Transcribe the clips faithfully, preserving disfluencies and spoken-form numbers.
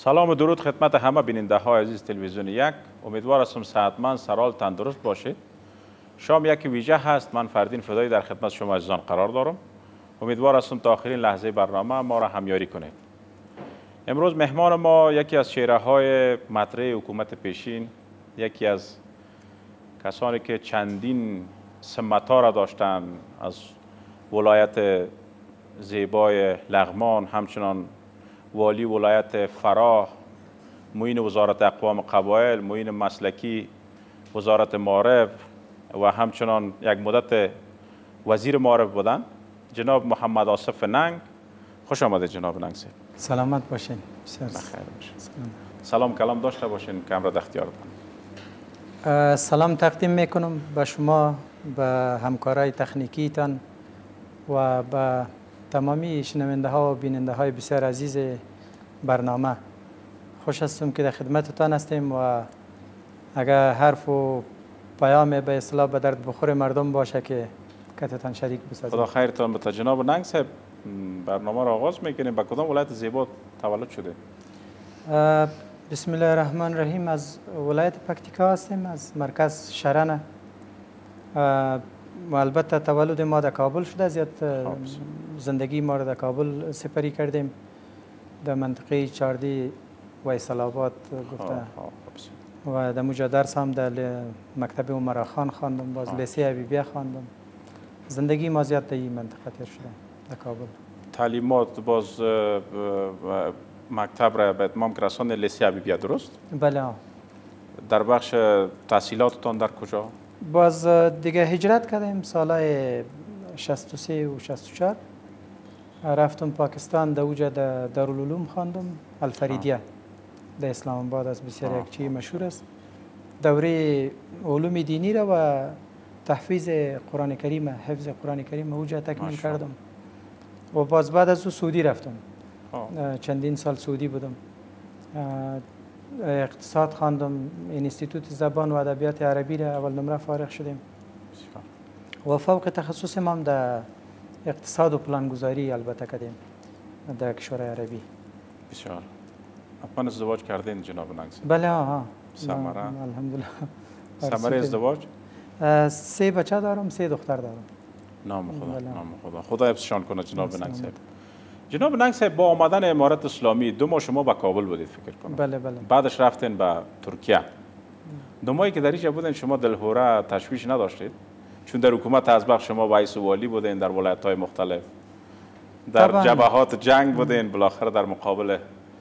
سلام و درود خدمت همه بیننده های عزیز تلویزیون یک. امیدوار هستم صحتمند، سرحال، تندرست باشید. شام یک ویژه هست. من فردین فدایی در خدمت شما عزیزان قرار دارم. امیدوار هستم تا آخرین لحظه برنامه ما را همیاری کنید. امروز مهمان ما یکی از چهره های مطرح حکومت پیشین، یکی از کسانی که چندین سمت‌ها را داشتند، از ولایت زیبای لغمان، همچنان والی ولایت فراه، معین وزارت اقوام قبایل، معین مسلکی وزارت معارف و همچنان یک مدت وزیر معارف بودن، جناب محمد آصف ننگ. خوش آمده جناب ننگ صاحب. سلامت باشین. بخیر باشین. سلام کلام داشته باشین که امر اختیار دارم. سلام تقدیم میکنم به شما، به همکارای تکنیکیتان و به تمامی شنونده ها و بیننده های بسیار عزیز برنامه. خوش هستم که در خدمتتان هستیم و اگر حرف و پیام به اصطلاح به درد بخور مردم باشه که کتتان شریک بسازیم. خدا خیرتان بده. جناب ننگ صاحب، برنامه را آغاز میکنیم. به کدام ولایت زیبا تولد شده؟ بسم الله الرحمن الرحیم. از ولایت پکتیکا هستیم، از مرکز شرنه. و البته تولد ما در کابل شده، زیاد زندگی ما را در کابل سپری کردیم، در منطقه چاردی و اسلام آباد گفته. و در موجا درس هم در مکتب عمرا خان خواندم، باز لیسه حبیبیه خواندم. زندگی ما زیاد در این منطقه تیر شده در کابل. تعلیمات باز مکتب را به اتمام رساند لیسه حبیبیه، درست؟ بله. در بخش تحصیلاتتان در کجا؟ باز دیگه هجرت کردیم سالهای شصت و سه و شصت و چهار. رفتم پاکستان، در اوجا در دارالعلوم خواندم، الفریدیه در اسلام آباد، از بسیار یک چیز مشهور است. دوره علوم دینی را و تحفیظ قرآن کریم، حفظ قرآن کریم اوجا تکمیل کردم. و باز بعد از او سعودی رفتم. چندین سال سعودی بودم. اقتصاد خواندم، انستیتوت زبان و ادبیات عربی را اول نمره فارغ شدیم. و فوق تخصص ما در اقتصاد و پلانگذاری البته کردیم در کشور عربی. بسیار. اپن ازدواج کردین جناب ننگ صاحب؟ بله ها. ثمره؟ الحمدلله. ثمره ازدواج؟ سه بچه دارم، سه دختر دارم. نام خدا، نام خدا. خدا حفظشان کنه جناب ننگ صاحب. جناب ننگ صاحب، با آمدن امارت اسلامی دو ماه شما به کابل بودید فکر کنم. بله بله. بعدش رفتین به ترکیه. دو ماهی که در اینجا بودین شما دلهوره تشویش نداشتید؟ چون در حکومت ازبق شما رئیس والی بودین، در ولایت‌های مختلف، در جبهات جنگ بودین، بالاخره در مقابل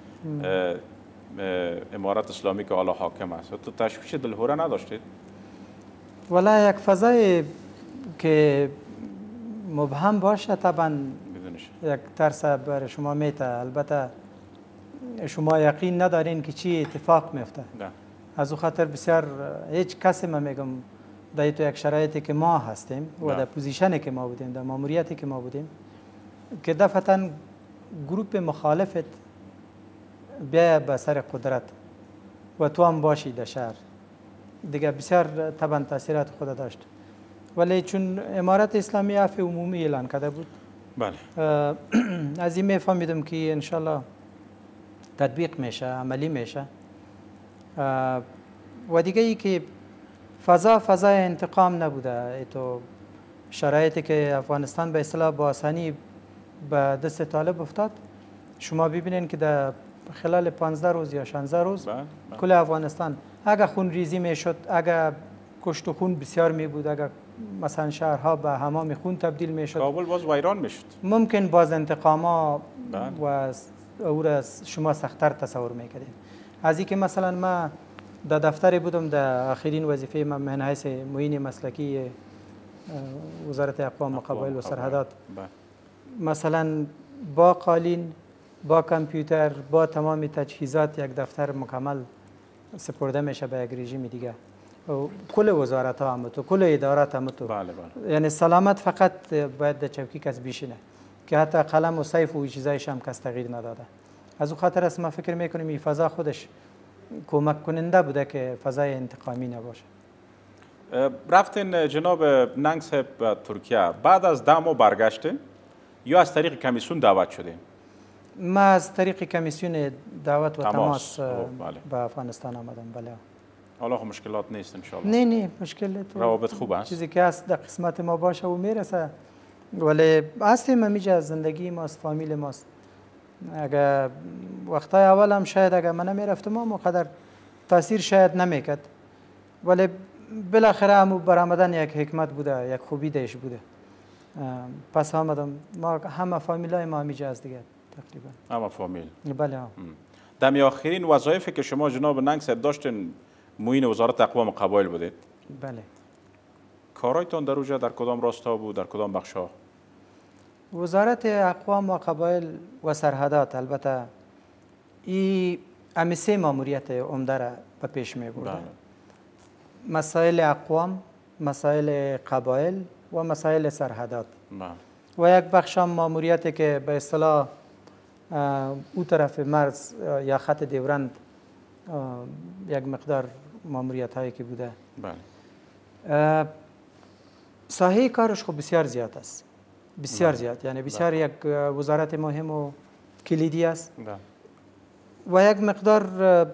امارت اسلامی که حالا حاکم است. تو تشویش دلهوره نداشتید؟ والا یک فضای که مبهم باشه طبعا یک ترس برای شما میته. البته شما یقین ندارین که چی اتفاق میفته. از او خاطر بسیار هیچ کسی ما میگم در تو یک شرایطی که ما هستیم و در پوزیشنی که ما بودیم، در ماموریتی که ما بودیم، که دفعتا گروپ مخالفت بیا به سر قدرت و تو هم باشی در شهر دیگه، بسیار طبعا تاثیرات خود داشت. ولی چون امارت اسلامی عفو عمومی اعلان کرده بود، بله، از این میفهمیدم که انشالله تطبیق میشه، عملی میشه. و دیگه ای که فضا فضای انتقام نبوده. تو شرایطی که افغانستان به اصطلاح با آسانی به دست طالب افتاد، شما ببینید که در خلال پانزده روز یا شانزده روز کل افغانستان اگر خون ریزی میشد، اگر کشت و خون بسیار می بود، اگر مثلا شهرها به حمام خون تبدیل میشد، کابل باز ویران میشد، ممکن باز انتقاما و او را شما سختتر تصور میکردید. از اینکه مثلا ما در دفتری بودم، در آخرین وظیفه من من حیث معین مسلکی وزارت اقوام قبایل و سرحدات، مثلا با قالین، با کامپیوتر، با تمام تجهیزات یک دفتر مکمل سپرده میشه به یک رژیم دیگه. کل وزارت ها هم تو، کل ادارات هم تو. بله بله. یعنی سلامت فقط باید در چوکی کس بیشینه که حتی قلم و سیف و چیزایش هم کس تغییر نداده. از او خاطر است ما فکر میکنیم این فضا خودش کمک کننده بوده که فضای انتقامی نباشه. رفتین جناب ننگ صاحب ترکیه، بعد از ده ماه برگشتین یا از طریق کمیسیون دعوت شدین؟ ما از طریق کمیسیون دعوت و تماس. تماس بله. به افغانستان آمدم. بله. حالا خب مشکلات نیست ان شاء الله. نه نه مشکل تو روابط خوب است. چیزی که هست در قسمت ما باشه و میرسه، ولی هستیم همیشه از زندگی ماست، فامیل ماست. اگر وقتای اول هم شاید اگر من نمیرفتم هم قدر تاثیر شاید نمیکرد، ولی بالاخره هم برآمدن یک حکمت بوده، یک خوبی دیش بوده. پس آمدم. ما همه فامیلای ما همیشه از دیگه تقریبا. همه فامیل. بله. دمی آخرین وظایفی که شما جناب ننگ صاحب داشتین معین وزارت اقوام و قبایل بودید. بله. کارایتان در اوجا در کدام راستا بود، در کدام بخشا؟ وزارت اقوام و قبایل و سرحدات البته این امی سه ماموریت عمده را به پیش می برده. مسائل اقوام، مسائل قبایل و مسائل سرحدات. بله. و یک بخش هم ماموریتی که به اصطلاح او طرف مرز یا خط دیورند یک مقدار ماموریت هایی که بوده. بله. ساحه کارش خب بسیار زیاد است. بسیار بله. زیاد، یعنی بسیار بله. یک وزارت مهم و کلیدی است. بله. و یک مقدار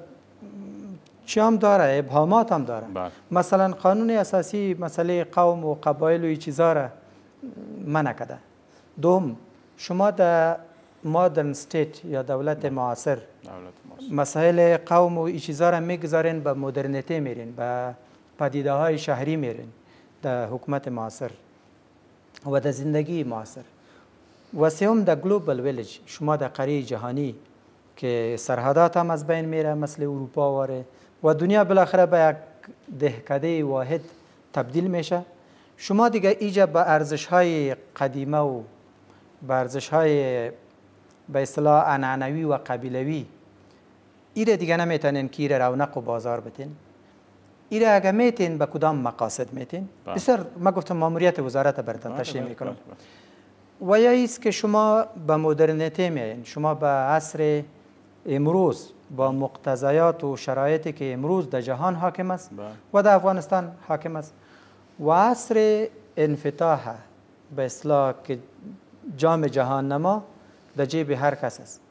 چی هم داره، ابهامات هم داره. بله. مثلا قانون اساسی مسئله قوم و قبایل و این چیزا را منع کرده. دوم، شما در مادرن استیت یا دولت معاصر مسائل قوم و این چیزا را میگذارین به مدرنیته میرین، به پدیده های شهری میرین در حکومت معاصر و در زندگی معاصر. و سوم در گلوبال ویلیج، شما در قاره جهانی که سرحدات هم از بین میره مثل اروپا واره و دنیا بالاخره به یک دهکده واحد تبدیل میشه. شما دیگه ایجا به ارزش های قدیمه و به ارزش های به اصطلاح عنعنوی و قبیلوی ایره دیگه نمیتونین که ایره رونق و بازار بتین. ایره اگه میتین به کدام مقاصد میتین؟ بسیار ما گفتم ماموریت وزارت براتون تشریح میکنم. و یا ایست که شما به مدرنیته میاین، شما به عصر امروز با مقتضیات و شرایطی که امروز در جهان حاکم است و در افغانستان حاکم است و عصر انفتاح به اصطلاح که جام جهان نما در جیب هر کس است.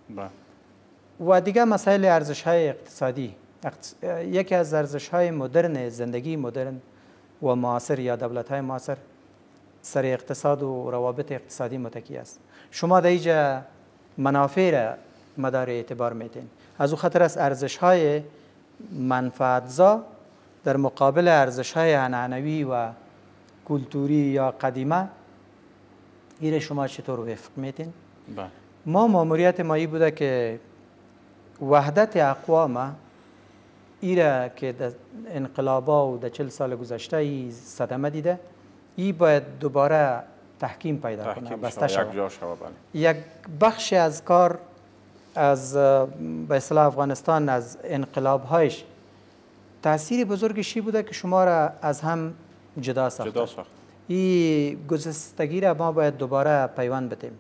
و دیگه مسائل ارزش های اقتصادی، یکی از ارزش های مدرن زندگی مدرن و معاصر یا دولت های معاصر سر اقتصاد و روابط اقتصادی متکی است. شما در اینجا منافع را مدار اعتبار میتین. از او خاطر است ارزش های منفعتزا در مقابل ارزش های عنعنوی و کلتوری یا قدیمه ایره شما چطور وفق میتین؟ ما ماموریت مایی بوده که وحدت اقوام ایره که در انقلابا و در چل سال گذشته ای صدمه دیده، ای باید دوباره تحکیم پیدا کنه، بسته شود. یک بخش از کار از به اصطلاح افغانستان از انقلابهایش تاثیر بزرگشی بوده که شما را از هم جدا ساخته. جدا ساخت. این گسستگی را ما باید دوباره پیوند بدیم.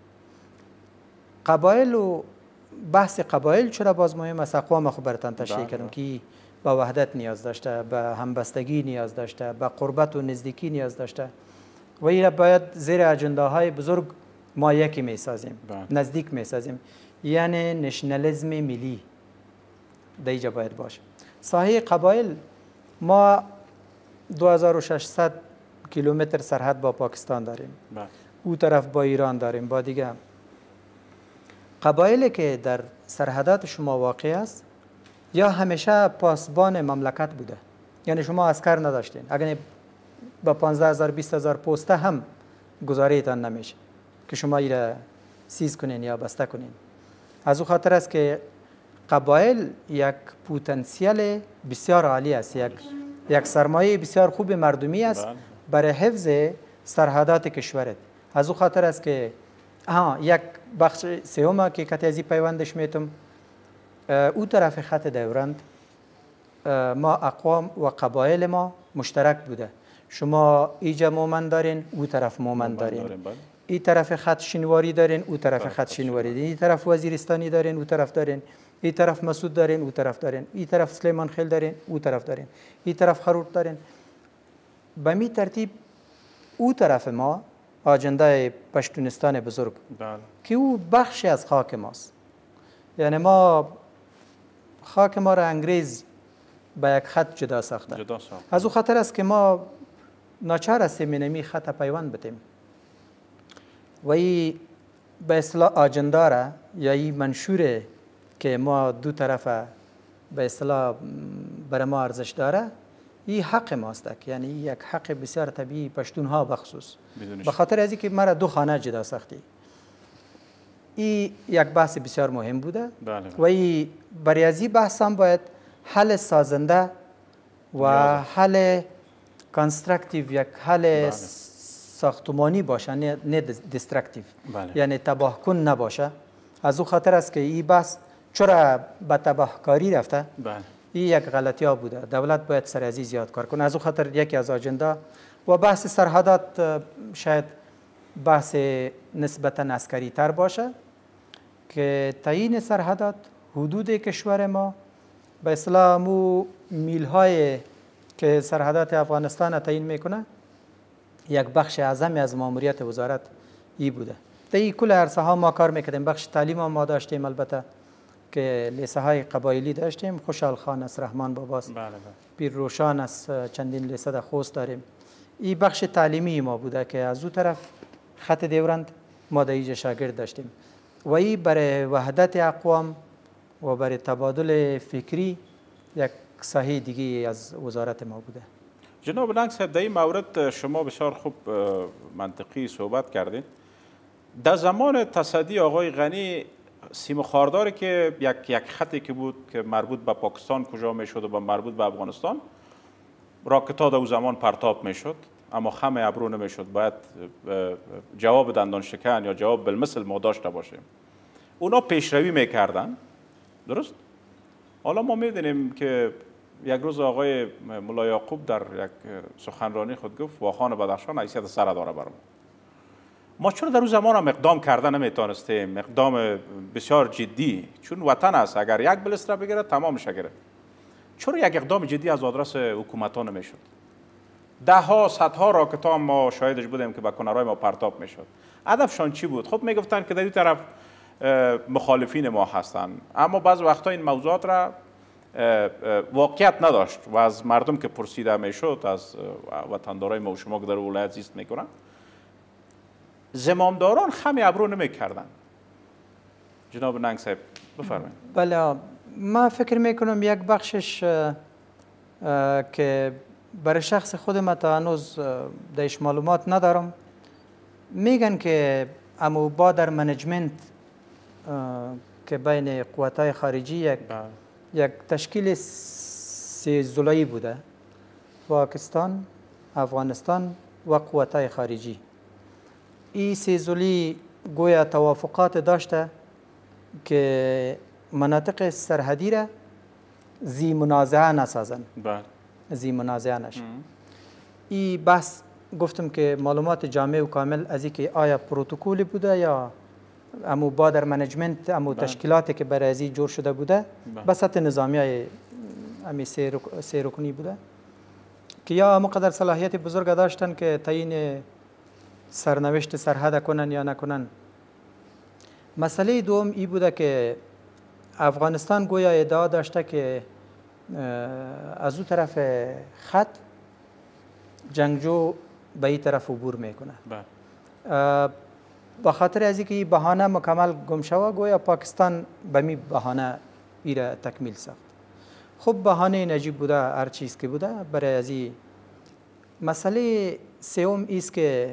قبایل و بحث قبایل چرا باز مهم است؟ اقوام خو براتون تشریح کردم که به وحدت نیاز داشته، به همبستگی نیاز داشته، به قربت و نزدیکی نیاز داشته و این را باید زیر اجنداهای بزرگ ما یکی می سازیم، نزدیک می سازیم. یعنی نشنالیسم ملی در اینجا باید باشه. ساحه قبایل ما دو هزار و ششصد کیلومتر سرحد با پاکستان داریم. او طرف با ایران داریم، با دیگه قبایلی که در سرحدات شما واقع است یا همیشه پاسبان مملکت بوده. یعنی شما عسکر نداشتین، اگر با پانزده هزار بیست هزار پوسته هم گزاریتان نمیشه که شما ایره سیز کنین یا بسته کنین. از او خاطر است که قبایل یک پتانسیل بسیار عالی است، یک یک سرمایه بسیار خوب مردمی است برای حفظ سرحدات کشورت. از او خاطر است که ها یک بخش سوم که کتی ازی پیوندش میتم او طرف خط دیورند ما اقوام و قبایل ما مشترک بوده. شما ایجا مومن دارین، او طرف مومن دارین، این طرف خط شینواری دارین، او طرف خط شینواری دارین، این طرف وزیرستانی دارین، او طرف دارین، این طرف مسعود دارین، او طرف دارین، این طرف سلیمان خیل دارین، او طرف دارین، این طرف خروت دارین. به می ترتیب او طرف ما آجنده پشتونستان بزرگ که او بخشی از خاک ماست یعنی ما خاک ما را انگریز به یک خط جدا ساخته. جدا ساخته. از او خاطر است که ما ناچار هستیم اینمی خط پیوند بتیم و این به اصطلاح آجندا را یا این منشوره که ما دو طرف به اصطلاح برای ما ارزش داره، این حق ماست، یعنی یک حق بسیار طبیعی پشتون ها بخصوص به خاطر از اینکه مرا دو خانه جدا ساختی. این یک بحث بسیار مهم بوده. بله. و این برای از این بحث هم باید حل سازنده و حل کانسترکتیو، یک حل بله. ساختمانی باشه، نه, نه دیسترکتیو. بله. یعنی تباه کن نباشه. از او خاطر است که این بحث چرا به تباهکاری رفته. بله. این یک غلطی ها بوده. دولت باید سر از این زیاد کار کنه. از او خاطر یکی از آجندا و بحث سرحدات شاید بحث نسبتا عسکری تر باشه که تعیین سرحدات حدود کشور ما به اصطلاح مو میل های که سرحدات افغانستان تعیین میکنه یک بخش اعظمی از ماموریت وزارت ای بوده. در این کل عرصه ها ما کار میکردیم. بخش تعلیم ما داشتیم، البته که لیسه های قبایلی داشتیم. خوشحال خان است، رحمان باباست، بله بله. پیر روشان است، چندین لیسه در خوست داریم. این بخش تعلیمی ما بوده که از او طرف خط دیورند ما در اینجا شاگرد داشتیم و این برای وحدت اقوام و برای تبادل فکری یک ساحه دیگه از وزارت ما بوده. جناب ننگ صاحب، در این مورد شما بسیار خوب منطقی صحبت کردید. در زمان تصدی آقای غنی سیم خارداری که یک یک خطی که بود که مربوط به پاکستان کجا میشد و به مربوط به افغانستان، راکت‌ها در اون زمان پرتاب میشد اما خم ابرو نمیشد، باید جواب دندان شکن یا جواب بالمثل ما داشته باشیم. اونا پیشروی میکردن، درست؟ حالا ما میدونیم که یک روز آقای ملا یعقوب در یک سخنرانی خود گفت واخان بدخشان حیثیت سر داره برام. ما چرا در اون زمان هم اقدام کردن نمیتونستیم؟ اقدام بسیار جدی، چون وطن است، اگر یک بلستر بگیره تمام میشه گرفت. چرا یک اقدام جدی از آدرس حکومت ها نمیشد؟ ده ها صدها راکت ها ما شاهدش بودیم که به کنارهای ما پرتاب میشد. هدفشان چی بود؟ خب میگفتن که در این طرف مخالفین ما هستن، اما بعض وقتا این موضوعات را واقعیت نداشت و از مردم که پرسیده میشد، از وطندارای ما و شما که در ولایت زیست میکنن، زمامداران خم ابرو نمیکردن. جناب ننگ صاحب بفرمایید. بله، ما فکر میکنم یک بخشش که برای شخص خودم تا هنوز درش معلومات ندارم، میگن که امو با در منیجمنت که بین قوت‌های خارجی یک یک تشکیل سه زلایی بوده، پاکستان، افغانستان و قوت‌های خارجی. این سه زلی گویا توافقات داشته که مناطق سرحدی را زی منازعه نسازن. بله. زی منازعه نشه. این بحث گفتم که معلومات جامع و کامل از اینکه آیا پروتکلی بوده یا امو بادر منیجمنت، امو تشکیلاتی که برای ازی جور شده بوده به سطح نظامی های امی سه رکنی بوده که یا امو قدر صلاحیت بزرگ داشتن که تعیین سرنوشت سرحد کنن یا نکنن. مسئله دوم ای بوده که افغانستان گویا ادعا داشته که از او طرف خط جنگجو به این طرف عبور میکنه. با خاطر از اینکه این بهانه مکمل گم شوه، گویا پاکستان به می بهانه ای را تکمیل ساخت. خب بهانه نجیب بوده، هر چیز که بوده. برای از این مسئله سوم ایست که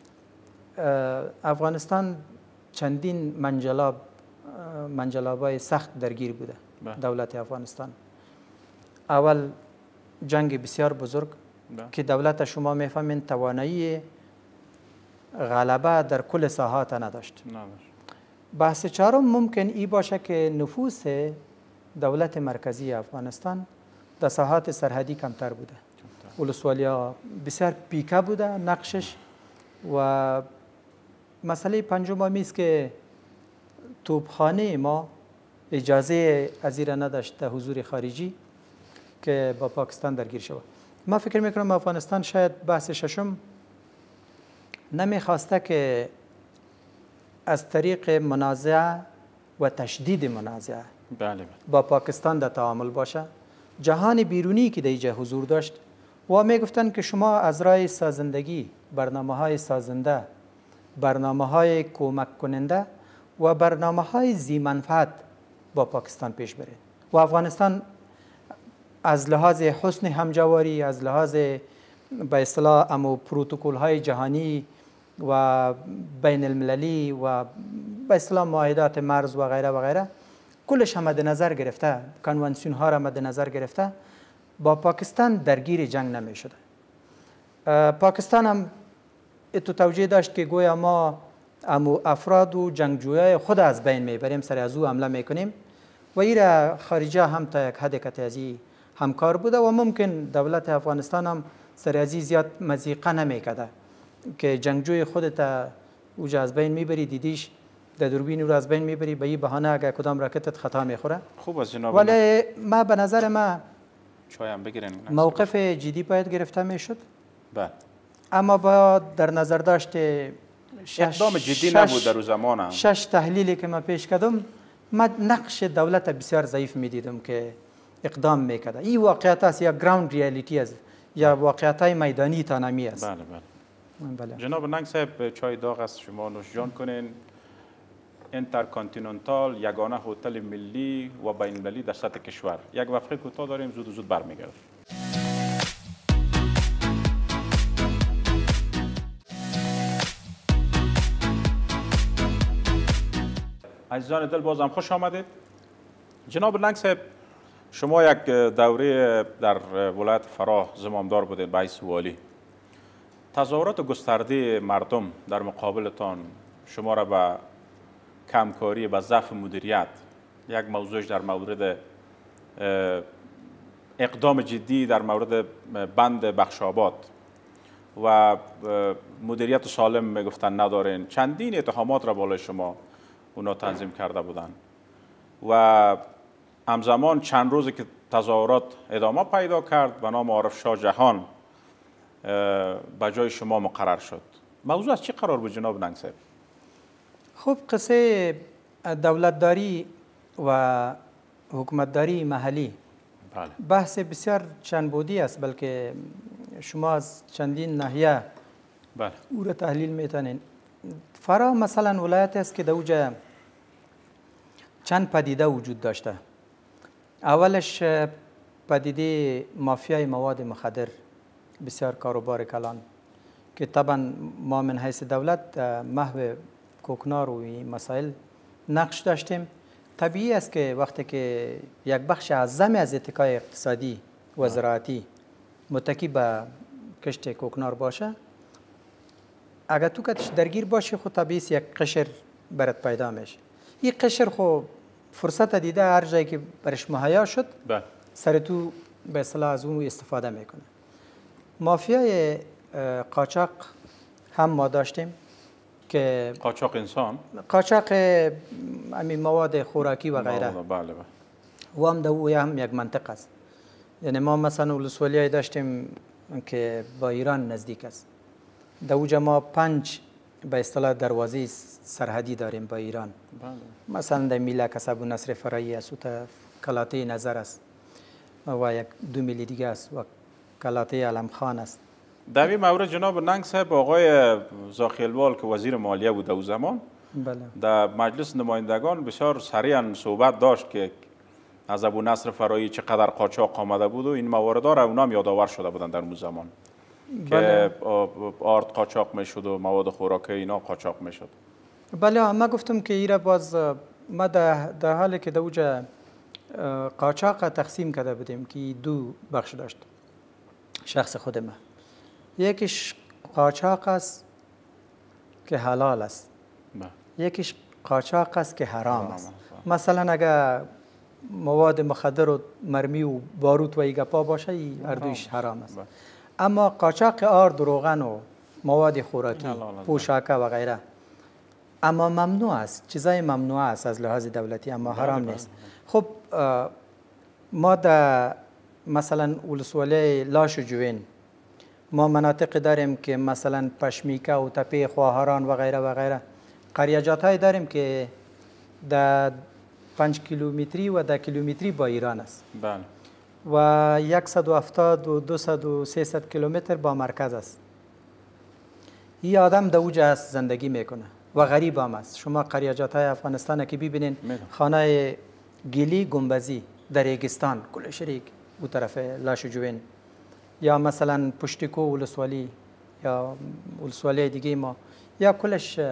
افغانستان چندین منجلاب منجلابای سخت درگیر بوده. دولت افغانستان اول جنگ بسیار بزرگ که دولت شما میفهمین توانایی غلبه در کل ساحات نداشت. بحث چهارم ممکن ای باشه که نفوذ دولت مرکزی افغانستان در ساحات سرحدی کمتر بوده. ولسوالیا بسیار پیکه بوده نقشش. و مسئله پنجم هم است که توپخانه ما اجازه از این نداشت حضور خارجی که با پاکستان درگیر شود. ما فکر میکنم افغانستان شاید بحث ششم نمیخواسته که از طریق منازعه و تشدید منازعه بله با پاکستان در تعامل باشه. جهان بیرونی که در اینجا حضور داشت و می گفتن که شما از راه سازندگی، برنامه های سازنده، برنامه های کمک کننده و برنامه های ذی منفعت با پاکستان پیش برید و افغانستان از لحاظ حسن همجواری، از لحاظ به اصطلاح امو پروتکل های جهانی و بین المللی و به اصطلاح معاهدات مرز و غیره و غیره کلش هم مد نظر گرفته، کنوانسیون ها را مد نظر گرفته با پاکستان درگیر جنگ نمی شده. پاکستان هم اتو توجیه داشت که گویا ما امو افراد و جنگجویای خود از بین میبریم، سر از او حمله میکنیم و ایره خارجه هم تا یک حد کتازی همکار بوده و ممکن دولت افغانستان هم سر از زیاد مزیقه نمیکرده که جنگجوی خودت اوجا از بین میبری، دیدیش در دوربین او از بین میبری، به این بهانه اگر کدام راکتت خطا میخوره. خوب است جناب. ولی ما به نظر ما چایم بگیرین موقف جدی باید گرفته میشد. بله. اما با در نظر داشت اقدام جدی نبود در زمان هم. شش تحلیلی که ما پیش کردم، ما نقش دولت بسیار ضعیف میدیدم که اقدام میکرده. این واقعیت است یا گراوند ریالیتی است یا واقعیت های میدانی تانمی است. بله بله. بله. جناب ننگ صاحب چای داغ است، شما نوش جان کنین. اینترکانتیننتال یگانه هتل ملی و بین المللی در سطح کشور. یک وقفه کوتاه داریم، زود زود برمیگردیم. عزیزان دل بازم خوش آمدید. جناب ننگ صاحب شما یک دوره در ولایت فراه زمامدار بودید به حیث والی. تظاهرات گسترده مردم در مقابلتان شما را به کمکاری، به ضعف مدیریت، یک موضوعش در مورد اقدام جدی در مورد بند بخشاباد و مدیریت سالم میگفتن ندارین، چندین اتهامات را بالای شما اونا تنظیم کرده بودند و همزمان چند روزی که تظاهرات ادامه پیدا کرد به نام عارف شاه جهان به جای شما مقرر شد. موضوع از چی قرار بود جناب ننگ صاحب؟ خب قصه دولتداری و حکومتداری محلی بله. بحث بسیار چند بودی است، بلکه شما از چندین ناحیه بله. او را تحلیل میتونین. فراه مثلا ولایت است که در اوجا چند پدیده وجود داشته. اولش پدیده مافیای مواد مخدر، بسیار کاروبار کلان که طبعا ما من حیث دولت محو کوکنار و این مسائل نقش داشتیم. طبیعی است که وقتی که یک بخش اعظمی از اتکای اقتصادی و زراعتی متکی به کشت کوکنار باشه، اگر تو کتش درگیر باشه خود طبیعی است یک قشر برات پیدا میشه. این قشر خو فرصت دیده هر جایی که برش مهیا شد بله. سر تو به اصطلاح از اون استفاده میکنه. مافیای قاچاق هم ما داشتیم که قاچاق انسان، قاچاق همین مواد خوراکی و غیره. بله بله. و هم در او هم یک منطقه است. یعنی ما مثلا ولسوالی داشتیم که با ایران نزدیک است. در اوجا ما پنج به اصطلاح دروازه سرحدی داریم با ایران. بله. مثلا در میله کسب و نصر فرایی است و تا کلاته نظر است و یک دو میلی دیگه است و کلاته علم خان است. در این مورد جناب ننگ صاحب آقای زاخیلوال که وزیر مالیه بود او زمان بله. در مجلس نمایندگان بسیار سریعا صحبت داشت که از ابو نصر فرایی چقدر قاچاق آمده بود و این موارد را اونا هم یادآور شده بودند در اون زمان. بله. که آرد قاچاق میشد و مواد خوراکی اینا قاچاق میشد. بله ما گفتم که ایره باز ما در حالی که در اوجا قاچاق تقسیم کرده بودیم که دو بخش داشت. شخص خود ما یکیش قاچاق است که حلال است، یکیش قاچاق است که حرام است. مثلا اگر مواد مخدر و مرمی و باروت و ایگپا باشه هر دویش حرام است. اما قاچاق آرد و روغن و مواد خوراکی، پوشاک و غیره اما ممنوع است، چیزای ممنوع است از لحاظ دولتی، اما حرام نیست. خب ما در مثلا ولسوالی لاش و جوین ما مناطق داریم که مثلا پشمیکه و تپه خواهران و غیره و غیره قریجات های داریم که در پنج کیلومتری و ده کیلومتری با ایران است. بله. و صد و هفتاد و دویست و سیصد کیلومتر با مرکز است. این آدم در اوج است زندگی میکنه و غریب هم است. شما قریاجات های افغانستان که ببینین، خانه گیلی گنبزی در ریگستان کل شریک او طرف لاشجوین، یا مثلا پشتیکو ولسوالی یا ولسوالی دیگه ما، یا کلش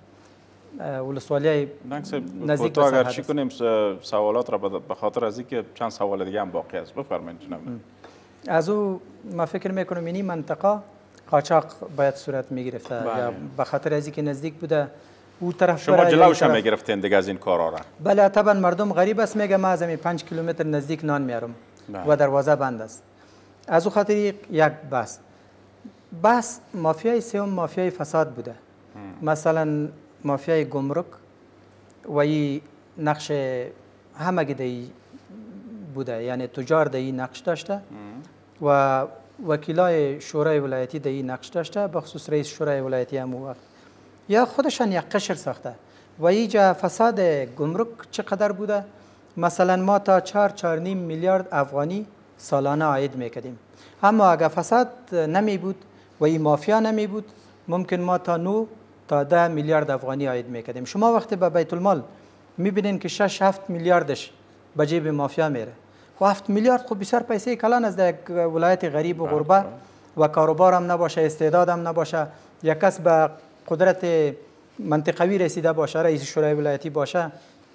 ولسوالی نزدیک به اگر چی کنیم سوالات را به خاطر از اینکه چند سوال دیگه هم باقی است بفرمایید جناب. از او ما فکر میکنم این منطقه قاچاق باید صورت میگرفته یا به خاطر از اینکه نزدیک بوده او طرف شما جلوش هم میگرفتین دیگه از این کارا را. بله طبعا مردم غریب است، میگه ما از همین پنج کیلومتر نزدیک نان میارم و دروازه بند است. از او خاطر یک بس بس مافیای سوم مافیای فساد بوده. هم. مثلا مافیای گمرک و این نقش همه گدایی بوده، یعنی تجار در این نقش داشته و وکیلای شورای ولایتی در این نقش داشته، بخصوص رئیس شورای ولایتی هم وقت یا خودشان یک قشر ساخته. و اینجا فساد گمرک چقدر بوده؟ مثلا ما تا چهار چهار نیم میلیارد افغانی سالانه عاید میکردیم، اما اگر فساد نمی بود و این مافیا نمی بود ممکن ما تا نو تا ده میلیارد افغانی عاید میکردیم. شما وقتی به بیت المال میبینین که شش هفت میلیاردش به جیب مافیا میره، خب هفت میلیارد خب بسیار پیسه کلان از یک ولایت غریب و غربه و کاروبار هم نباشه، استعداد هم نباشه، یک کس به قدرت منطقوی رسیده باشه، رئیس شورای ولایتی باشه،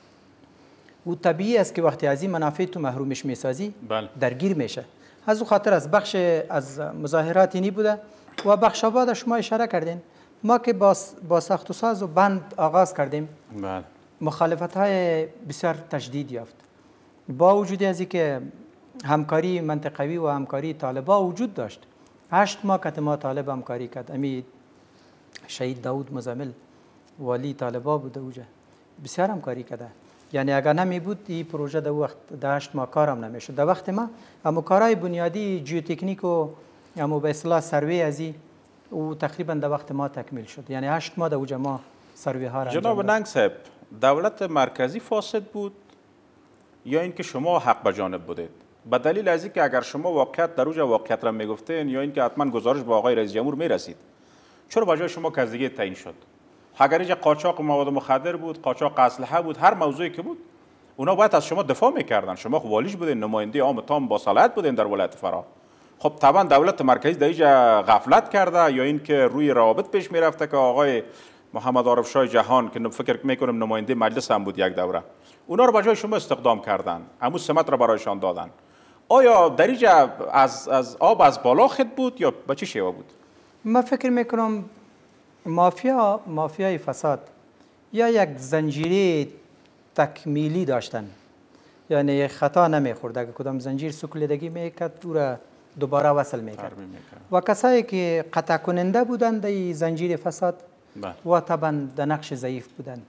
او طبیعی است که وقتی از این منافع تو محرومش میسازی درگیر میشه. از او خاطر از بخش از مظاهرات اینی بوده و بخش آباد شما اشاره کردین. ما که با با ساخت و ساز و بند آغاز کردیم، بله، مخالفت های بسیار تشدید یافت. با وجود از اینکه همکاری منطقوی و همکاری طالبا وجود داشت، هشت ماه که ما طالب همکاری کرد. امی شهید داود مزمل والی طالبا بود اوجه، بسیار همکاری کرده. یعنی اگر نمی بود این پروژه در وقت در هشت ماه کارم نمیشد. در وقت ما اما کارهای بنیادی جیوتکنیک و اما به اصطلاح سروی ازی او تقریبا در وقت ما تکمیل شد. یعنی هشت ماه در اوج ما سروی ها را جناب ننگ صاحب، دولت مرکزی فاسد بود یا اینکه شما حق به جانب بودید؟ به دلیل از اینکه اگر شما واقعیت در اوج واقعیت را میگفتین یا اینکه حتما گزارش با آقای رئیس جمهور میرسید، چرا به جای شما کس دیگه تعیین شد؟ اگر اینجا قاچاق مواد مخدر بود، قاچاق اسلحه بود، هر موضوعی که بود، اونا باید از شما دفاع میکردن. شما خب والیش بودین، نماینده عام تام با صلاحیت بودین در ولایت فرا. خب طبعا دولت مرکزی در اینجا غفلت کرده یا اینکه روی روابط پیش میرفته که آقای محمد عارف شاه جهان که فکر میکنم نماینده مجلس هم بود یک دوره، اونا رو به جای شما استخدام کردن، همون سمت را برایشان دادن. آیا در اینجا از از آب از بالا خط بود یا به چه شیوه بود؟ من فکر میکنم مافیا مافیای فساد یا یک زنجیره تکمیلی داشتن، یعنی خطا نمیخورد. اگر کدام زنجیر سکلیدگی میکرد او را دوباره وصل میکرد و کسایی که قطع کننده بودند در زنجیر فساد و طبعا در نقش ضعیف بودند.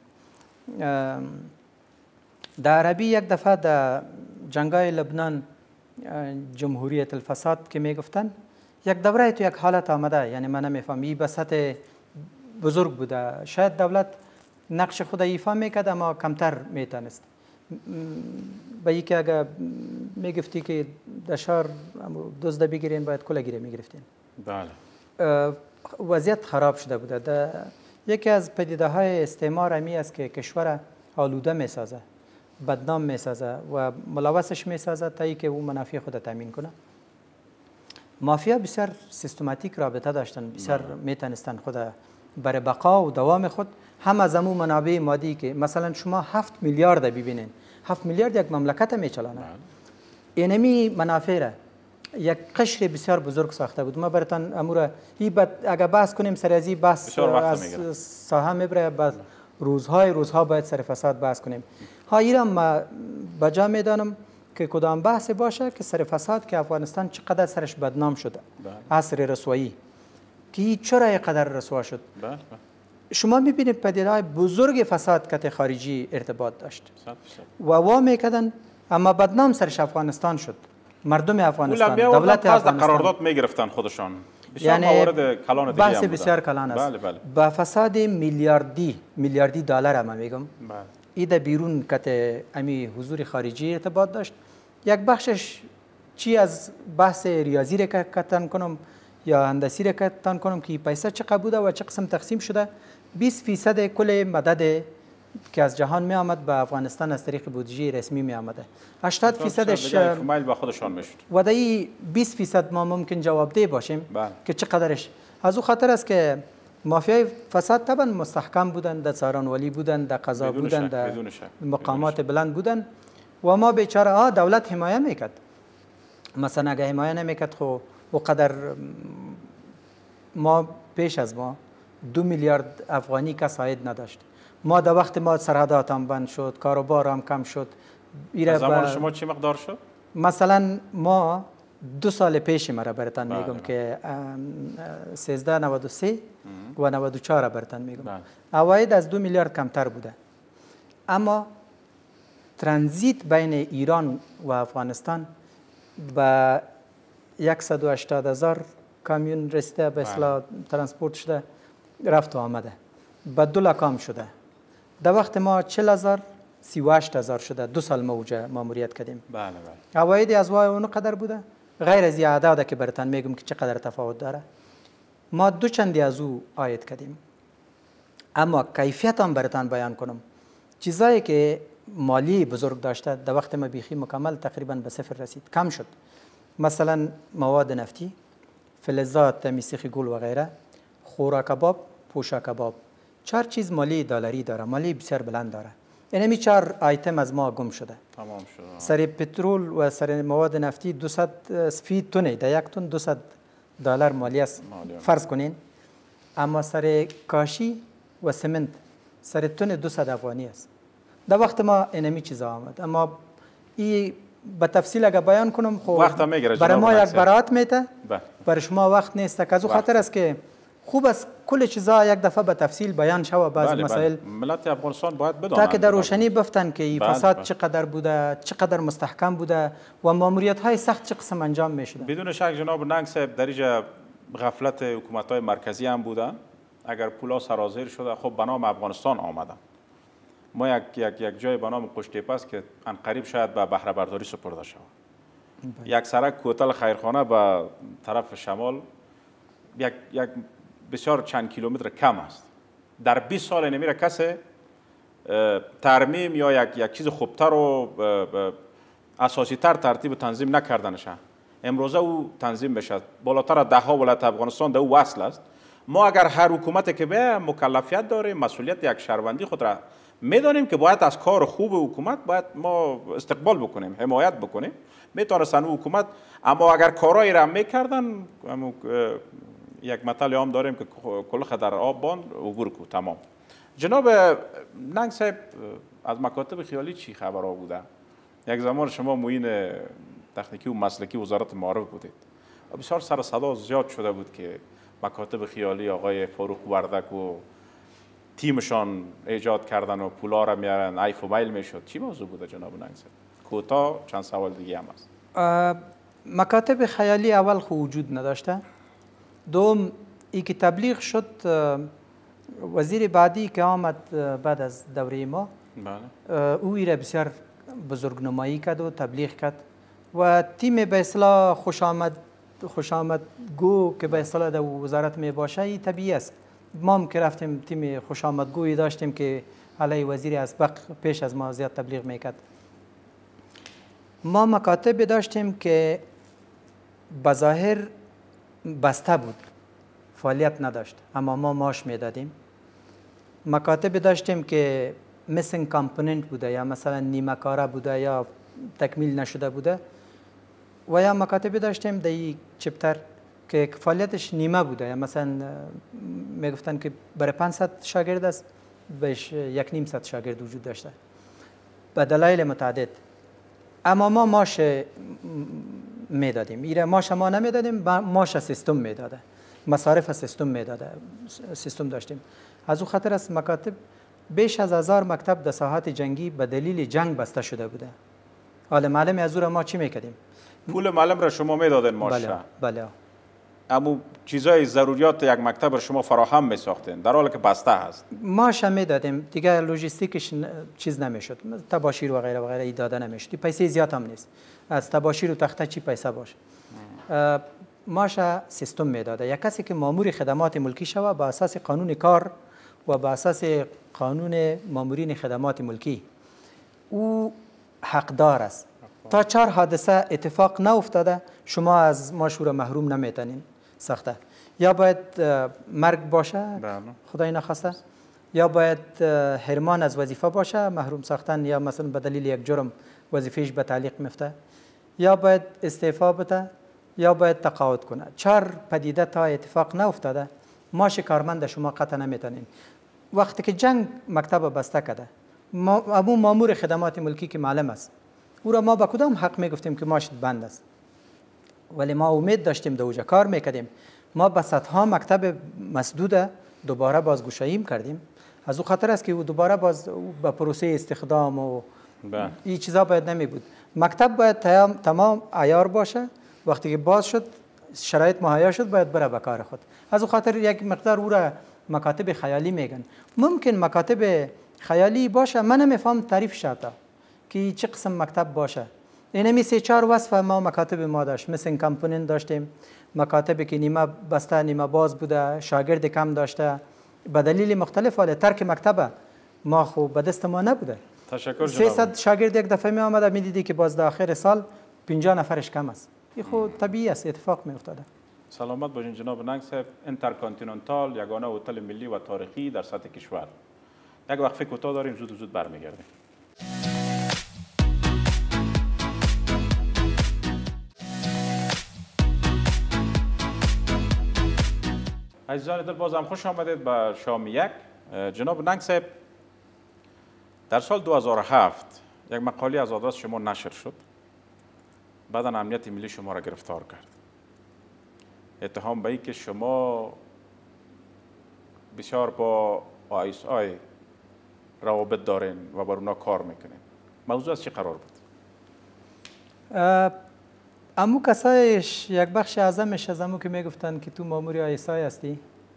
در عربی یک دفعه در جنگای لبنان جمهوریت الفساد که میگفتن، یک دوره تو یک حالت آمده، یعنی من نمیفهم این بسط بزرگ بوده. شاید دولت نقش خود ایفا میکرد اما کمتر میتونست. به یکی اگر میگفتی که در شهر دزده بگیرین باید کلا گیره میگرفتین. بله. وضعیت خراب شده بوده. در یکی از پدیده های استعمار امی است که کشور آلوده میسازه، بدنام میسازه و ملوثش میسازه تا اینکه او منافع خود تامین کنه. مافیا بسیار سیستماتیک رابطه داشتن، بسیار میتونستن خود برای بقا و دوام خود هم از امو منابع مادی که مثلا شما هفت میلیارد ببینین، هفت میلیارد یک مملکت میچلانه. اینمی منافع را یک قشر بسیار بزرگ ساخته بود. ما براتون امور هی اگر بحث کنیم سر ازی بحث از ساحه میبره، بعد روزهای روزها باید سر فساد بحث کنیم. ها ایران ما بجا میدانم که کدام بحث باشه که سر فساد که افغانستان چقدر سرش بدنام شده، عصر رسوایی که چرا اینقدر رسوا شد. بله. شما میبینید پدیده‌های بزرگ فساد که خارجی ارتباط داشت و وا میکردن اما بدنام سرش افغانستان شد. مردم افغانستان، دولت افغانستان قرارداد میگرفتن خودشان. بسیار یعنی موارد کلان دیگه بحث بسیار کلان است. بله بله. با فساد میلیاردی میلیاردی دلار هم میگم. بله. ایده بیرون کت امی حضور خارجی ارتباط داشت. یک بخشش چی از بحث ریاضی را کتن کنم یا هندسی را کتن کنم که پیسه چقدر بوده و چه قسم تقسیم شده. بیست فیصد کل مدد که از جهان می آمد به افغانستان از طریق بودجه رسمی می آمده. هشتاد فیصدش مایل به خودشان میشد. و دایی بیست فیصد ما ممکن جوابده باشیم بله. که چقدرش. از او خاطر است که مافیای فساد طبعا مستحکم بودن، در څارنوالي بودن، در قضا بودن، در مقامات بلند بودن و ما بیچاره ها دولت حمایه میکرد. مثلا اگه حمایه نمیکرد خو وقدر ما پیش از ما دو میلیارد افغانی کس عاید نداشت. ما در وقت ما سرحدات هم بند شد، کاروبار هم کم شد. از زمان شما چه مقدار شد؟ مثلا ما دو سال پیش مرا برتن میگم که سیزده نود و سه و نود و چهار برتن میگم عواید از دو میلیارد کمتر بوده، اما ترانزیت بین ایران و افغانستان با صد و هشتاد هزار کامیون رسیده، به اصطلاح ترانسپورت شده، رفت و آمده، با دو لکام شده. در وقت ما چهل هزار سی و هشت هزار شده. دو سال ما اوجه ماموریت کردیم. بله بله. عواید از وای اون قدر بوده؟ غیر از اعداد که براتون میگم که چقدر تفاوت داره. ما دو چندی از او عاید کردیم، اما کیفیت هم براتون بیان کنم. چیزایی که مالی بزرگ داشته در وقت ما بیخی مکمل تقریبا به صفر رسید، کم شد. مثلا مواد نفتی، فلزات، میسیخ گل و غیره، خورا کباب، پوشا کباب، چهار چیز مالی دلاری داره، مالی بسیار بلند داره. اینمی چهار آیتم از ما گم شده. تمام شده. سر پترول و سر مواد نفتی دویست فی تونه، در یک تن دویست دلار مالی است فرض کنین. اما سر کاشی و سمنت سر تن دویست افغانی است. در وقت ما اینمی چیزا آمد، اما این به تفصیل اگه بیان کنم خب وقت میگیره. برای ما یک برات میته، برای شما وقت نیست. که از او خاطر است که خوب است کل چیزا یک دفعه به تفصیل بیان شود. بعضی بله مسائل بله. ملت افغانستان باید بدانند تا که در روشنی بفتن که این فساد بله. چقدر بوده، چقدر مستحکم بوده و ماموریت های سخت چه قسم انجام میشده. بدون شک جناب ننگ صاحب در اینجا غفلت حکومت های مرکزی هم بوده. اگر پولا سرازیر شده خب به نام افغانستان آمدن. ما یک یک یک جای به نام قشتیپه است که ان قریب شاید به بهره برداری سپرده شود. یک سرک کوتل خیرخانه به طرف شمال یک یک بسیار چند کیلومتر کم است. در بیست سال نمیره کسی ترمیم یا یک یک چیز خوبتر و اساسی تر ترتیب تنظیم نکردنشه. امروزه او تنظیم بشه. بالاتر ده ها ولایت افغانستان در او وصل است. ما اگر هر حکومت که به مکلفیت داریم، مسئولیت یک شهروندی خود را میدانیم که باید از کار خوب حکومت باید ما استقبال بکنیم، حمایت بکنیم. میتونستن حکومت، اما اگر کارایی را میکردن، یک مطلب هم داریم که کلخ در آب باند عبور کو تمام. جناب ننگ صاحب از مکاتب خیالی چی خبرها بوده؟ یک زمان شما معین تکنیکی و مسلکی وزارت معارف بودید و بسیار سر صدا زیاد شده بود که مکاتب خیالی آقای فاروق وردک و تیمشان ایجاد کردن و پولا را میارن، ایف و میل میشد. چی موضوع بوده جناب ننگ صاحب؟ کوتاه چند سوال دیگه هم هست. مکاتب خیالی اول خو وجود نداشته. دوم ای که تبلیغ شد، وزیر بعدی که آمد بعد از دوره ما بله. او ایره بسیار بزرگنمایی کرد و تبلیغ کرد و تیم به اصطلاح خوش آمد خوش آمد گو که به اصطلاح در وزارت می باشه ای طبیعی است. ما هم که رفتیم تیم خوش آمد گویی داشتیم که علی وزیر اسبق پیش از ما زیاد تبلیغ میکرد. ما مکاتب داشتیم که بظاهر بسته بود، فعالیت نداشت، اما ما ماش میدادیم. مکاتب داشتیم که میسنگ کامپوننت بوده یا مثلا نیمه کاره بوده یا تکمیل نشده بوده و یا مکاتب داشتیم در یک چپتر که فعالیتش نیمه بوده یا مثلا میگفتن که برای پانصد شاگرد است بهش یک نیم صد شاگرد وجود داشته به دلایل متعدد. اما ما ماش میدادیم. ایره ماش ما نمیدادیم، ماش سیستم میداده، مصارف سیستم میداده، سیستم داشتیم. از او خاطر است مکاتب بیش از هزار مکتب در ساحات جنگی به دلیل جنگ بسته شده بوده. حالا معلم از او را ما چی میکردیم؟ پول معلم را شما میدادن ماش؟ بله بله. امو چیزای ضروریات یک مکتب شما فراهم می ساختین در حالی که بسته هست؟ ما شمی دادیم دیگه، لوجستیکش چیز نمیشد، تباشیر و غیره و غیره داده نمیشد، پیسه زیاد هم نیست. از تباشیر و تخته چی پیسه باشه؟ ماشه سیستم میداده. یک کسی که مامور خدمات ملکی شود با اساس قانون کار و با اساس قانون مامورین خدمات ملکی او حقدار است. تا چهار حادثه اتفاق نیفتاده شما از ماشور محروم نمیتونین ساخته. یا باید مرگ باشه خدای نخواسته، یا باید حرمان از وظیفه باشه محروم ساختن، یا مثلا به دلیل یک جرم وظیفهش به تعلیق میفته، یا باید استعفا بده، یا باید تقاعد کنه. چهار پدیده تا اتفاق نیفتاده ماش کارمند شما قطع نمیتونین. وقتی که جنگ مکتب بسته کرده ابو مامور خدمات ملکی که معلم است او را ما با کدام حق میگفتیم که ماش بند است، ولی ما امید داشتیم دوجا کار میکردیم. ما به صدها مکتب مسدود دوباره بازگشایی کردیم. از او خاطر است که او دوباره باز به پروسه استخدام و این چیزا باید نمی بود. مکتب باید تمام عیار باشه، وقتی که باز شد شرایط مهیا شد باید بره به کار خود. از او خاطر یک مقدار او را مکاتب خیالی میگن. ممکن مکاتب خیالی باشه، من نمیفهم تعریف شده که چه قسم مکتب باشه. اینمی سه چهار وصف ما مکاتب ما داشت، مثل کمپوننت داشتیم، مکاتبی که نیمه بسته نیمه باز بوده، شاگرد کم داشته، به دلیل مختلف حاله ترک مکتب ما خوب به دست ما نبوده. تشکر جناب. سیصد شاگرد یک دفعه می آمده می دیدی که باز در آخر سال پنجاه نفرش کم است. این خود طبیعی است، اتفاق می افتاده. سلامت باشین جناب ننگ صاحب. اینترکانتیننتال یگانه هتل ملی و تاریخی در سطح کشور. یک وقفه کوتاه داریم، زود زود برمیگردیم. عزیزان دل بازم خوش آمدید به شام یک. جناب ننگ صاحب، در سال دو هزار و هفت یک مقاله از آدرس شما نشر شد، بعدا امنیت ملی شما را گرفتار کرد. اتهام به این که شما بسیار با آی اس آی روابط دارین و بر اونا کار میکنین. موضوع از چی قرار بود؟ امو کسایش یک بخش اعظمش از امو که میگفتن که تو ماموری آی اس آی هستی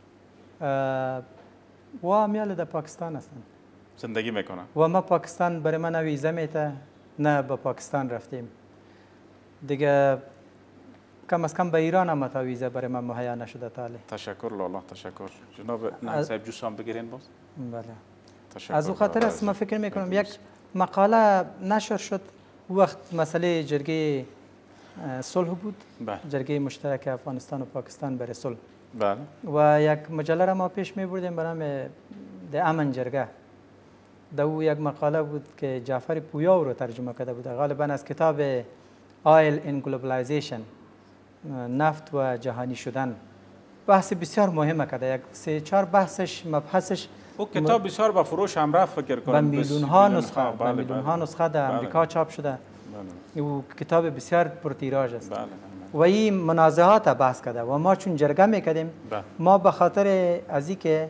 و امیال در پاکستان هستن، زندگی میکنن و ما پاکستان برای من ویزه میته، نه به پاکستان رفتیم دیگه، کم از کم به ایران هم تا ویزه برای من مهیا نشده تاله. تشکر لالا، تشکر. جناب ننگ صاحب جوسام بگیرین باز. بله. تشکر. از او خاطر است ما فکر میکنم یک مقاله نشر شد وقت مسئله جرگه صلح بود، بله. جرگه مشترک افغانستان و پاکستان برای صلح. بله. و یک مجله را ما پیش می بردیم به نام د امن جرگه. دو یک مقاله بود که جعفر پویا رو ترجمه کرده بود، غالبا از کتاب آیل این گلوبلایزیشن، نفت و جهانی شدن. بحث بسیار مهمه کرده، یک سه چهار بحثش مبحثش. او کتاب بسیار با فروش هم رفت فکر کنم. به میلیون ها نسخه، به میلیون ها نسخه در امریکا چاپ شده. او کتاب بسیار پرتیراژ است. و این منازعات بحث کرده و ما چون جرگه میکردیم ما به خاطر از اینکه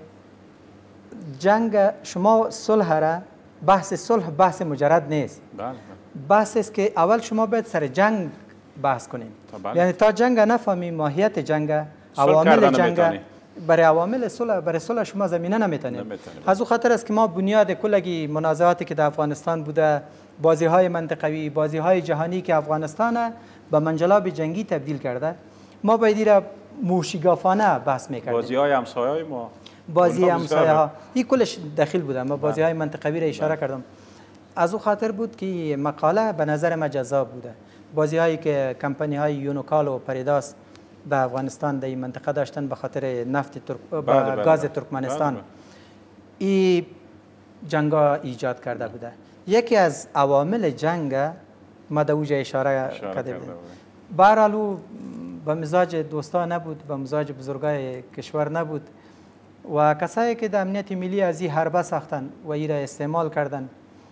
جنگ شما صلح را، بحث صلح بحث مجرد نیست. بحث است که اول شما باید سر جنگ بحث کنیم. یعنی تا جنگ نفهمیم ماهیت جنگ، عوامل جنگ، برای عوامل صلح برای صلح شما زمینه نمیتونیم. از او خاطر است که ما بنیاد کلگی منازعاتی که در افغانستان بوده، بازی های منطقوی، بازی های جهانی که افغانستان به منجلاب جنگی تبدیل کرده، ما باید را موشیگافانه بحث میکردیم. بازی های همسایه ما، بازی همسایه ها، این کلش داخل بوده. ما بازی های منطقوی را اشاره کردم. از او خاطر بود که مقاله به نظر ما جذاب بوده. بازی هایی که کمپانی های یونوکال و پریداس در افغانستان در این منطقه داشتن به خاطر نفت ترک... با گاز ترکمنستان، این جنگ ایجاد کرده بوده. یکی از عوامل جنگ ما در اوجه اشاره کرده بودیم. بهرحال به مزاج دوستا نبود، به مزاج بزرگای کشور نبود و کسایی که در امنیت ملی از این حربه ساختن و این را استعمال کردن،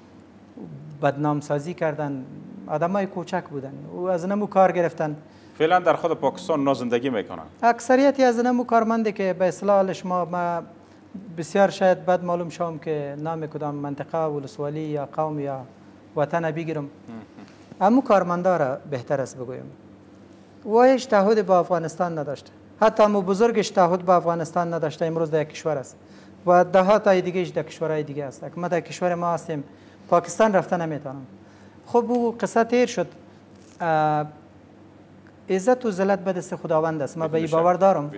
بدنام سازی کردن، آدمای کوچک بودن و از نمو کار گرفتن. فعلا در خود پاکستان اونا زندگی میکنن. اکثریتی از نمو کارمنده که به اصطلاح شما ما بسیار شاید بد معلوم شوم که نام کدام منطقه ولسوالی یا قوم یا وطن بگیرم، اما کارمندا را بهتر است بگویم و هیچ تعهد با افغانستان نداشت. حتی مو بزرگش تعهد به افغانستان نداشته، امروز در کشور است و ده ها تا دیگهش در کشورهای دیگه است. ما در کشور ما هستیم، پاکستان رفته نمیتونم. خب او قصه تیر شد. عزت و ذلت به دست خداوند است. ما به این باور دارم.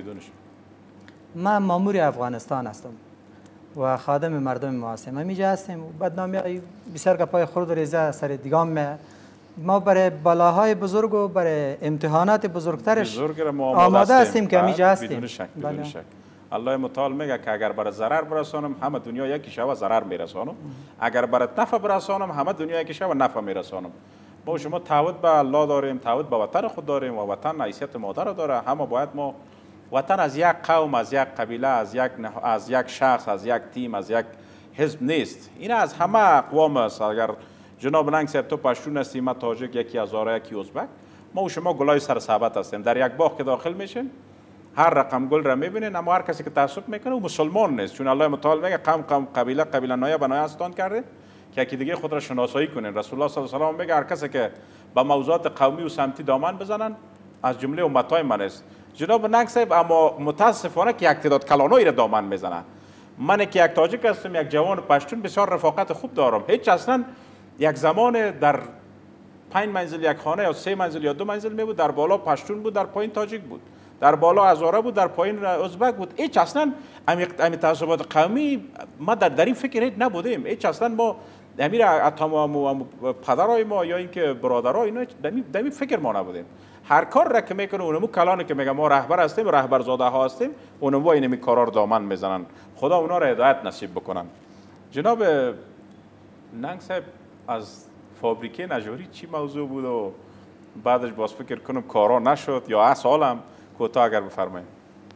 ما مامور افغانستان هستم و خادم مردم ما هستیم. همینجا هستیم. بدنامی بسیار گپای خرد و ریزه سر دیگام می ما برای بلاهای بزرگ و برای امتحانات بزرگترش آماده هستیم که همینجا هستیم. بدون شک بدون شک. الله متعال میگه که اگر برای ضرر برسانم همه دنیا یکی شب ضرر میرسانم، اگر برای نفع برسانم همه دنیا یکی شب نفع میرسانم. ما شما تعهد به الله داریم، تعهد به وطن خود داریم و وطن حیثیت مادر داره. همه باید ما وطن از یک قوم، از یک قبیله، از یک از یک شخص، از یک تیم، از یک حزب نیست. این از همه اقوام است. اگر جناب ننگ صاحب تو پشتون هستی، ما تاجیک، یکی هزاره، یکی ازبک، ما و شما گلای سر ثابت هستیم. در یک باغ که داخل میشین هر رقم گل را میبینین، اما هر کسی که تعصب میکنه او مسلمان نیست، چون الله متعال میگه قوم قوم قبیله قبیله نایه به نایه استان کرده که یکی دیگه خود را شناسایی کنین. رسول الله صلی الله علیه و آله میگه هر کسی که با موضوعات قومی و سمتی دامن بزنن از جمله امتای من است. جناب ننگ صاحب اما متاسفانه که یک تعداد کلانایی را دامن میزنه. من که یک تاجیک هستم، یک جوان پشتون، بسیار رفاقت خوب دارم. هیچ اصلا یک زمان در پنج منزل یک خانه یا سه منزل یا دو منزل می بود، در بالا پشتون بود، در پایین تاجیک بود، در بالا هزاره بود، در پایین ازبک بود. هیچ اصلا امی تعصبات قومی ما در در این فکر هیچ نبودیم. هیچ اصلا ما امیر اتمام پدرای ما یا اینکه برادرای اینا در این فکر ما نبودیم. هر کار را که میکنه اونمو کلانی که میگه ما رهبر هستیم، رهبر زاده ها هستیم، اونمو اینمی کارا رو دامن میزنن. خدا اونا را هدایت نصیب بکنن. جناب ننگ صاحب از فابریکه نجاری چی موضوع بود و بعدش باز فکر کنم کارا نشد یا از حالم کوتاه اگر بفرمایید.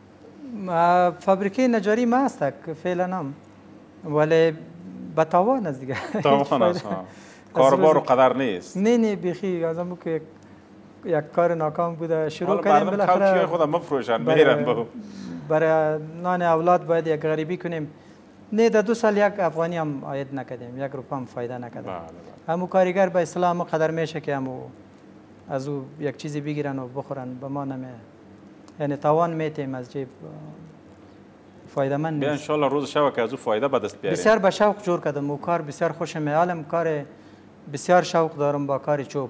فابریکه نجاری ما است که فعلا هم ولی به تاوان است دیگه. تاوان است. کاربار و قدر نیست. نه نه بیخی از همون که یک کار ناکام بوده شروع کردیم بالاخره. مردم خودم مفروشن میرن برای نان اولاد باید یک غریبی کنیم. نه در دو سال یک افغانی هم عاید نکردیم، یک روپا هم فایده نکردیم. همو کارگر به اسلام قدر میشه که همو از او یک چیزی بگیرن و بخورن، به ما نمی یعنی تاوان میتیم از جیب فایده من نیست. ان شاء الله روز شب که از او فایده به دست بیاریم. بسیار به شوق جور کردم و کار بسیار خوشم میاد. کار بسیار شوق دارم با کار چوب.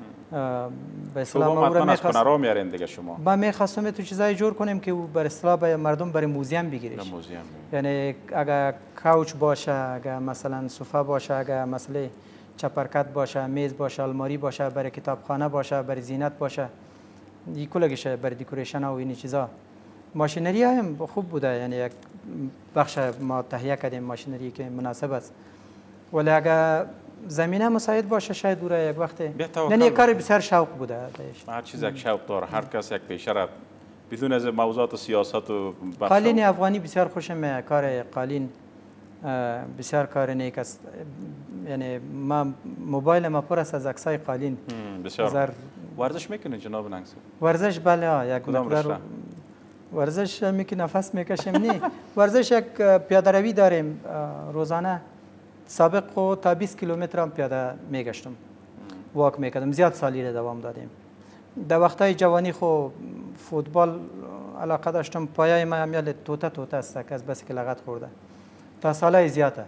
به اصطلاح ما رو میخواستم کنارا میارین دیگه شما. با میخواستم تو چیزای جور کنیم که بر اصطلاح مردم برای موزیم بگیرش. موزیم. یعنی اگر کاوچ باشه، اگر مثلا صوفه باشه، اگر مثلا چپرکت باشه، میز باشه، الماری باشه، برای کتابخانه باشه، برای زینت باشه، این کلگیش برای دکوریشن و این چیزا. ماشینری هم خوب بوده، یعنی یک بخش ما تهیه کردیم ماشینری که مناسب است. ولی اگر زمینه مساعد باشه شاید دوره یک وقت نه یک کار بسیار شوق بوده. هر چیز یک شوق داره، هر کس یک پیشه را بدون از موضوعات سیاست و قالین افغانی بسیار خوشم میاد. کار قالین بسیار کار نیک است. یعنی ما موبایل ما پر است از عکسای قالین. بسیار. ورزش میکنه جناب ننگ صاحب؟ ورزش بله یک مقدار ورزش میکنه، نفس میکشیم. نه ورزش یک پیاده روی داریم روزانه. سابق خو تا بیست کیلومتر هم پیاده میگشتم، واک میکردم. زیاد سالی را دوام دادیم. در وقتای جوانی خو فوتبال علاقه داشتم. پایه ما همیال توته توته است که از بس که لغت خورده تا سالهای زیاده